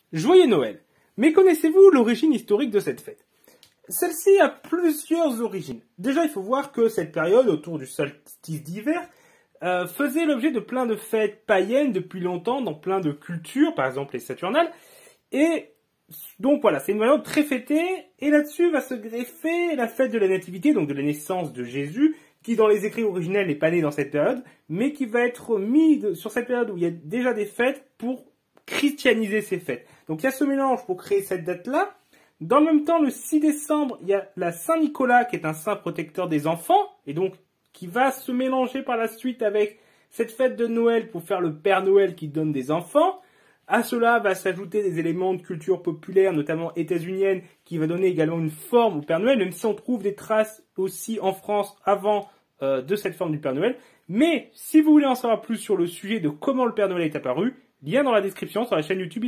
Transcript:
Joyeux Noël! Mais connaissez-vous l'origine historique de cette fête? Celle-ci a plusieurs origines. Déjà, il faut voir que cette période, autour du solstice d'hiver, faisait l'objet de plein de fêtes païennes depuis longtemps dans plein de cultures, par exemple les Saturnales. Et donc voilà, c'est une période très fêtée, et là-dessus va se greffer la fête de la Nativité, donc de la naissance de Jésus, qui dans les écrits originels n'est pas né dans cette période, mais qui va être mis sur cette période où il y a déjà des fêtes pour christianiser ces fêtes. Donc il y a ce mélange pour créer cette date-là. Dans le même temps, le 6 décembre, il y a la Saint-Nicolas qui est un saint protecteur des enfants, et donc qui va se mélanger par la suite avec cette fête de Noël pour faire le Père Noël qui donne des enfants. À cela va s'ajouter des éléments de culture populaire, notamment états-unienne, qui va donner également une forme au Père Noël, même si on trouve des traces aussi en France avant de cette forme du Père Noël. Mais si vous voulez en savoir plus sur le sujet de comment le Père Noël est apparu, lien dans la description sur la chaîne YouTube.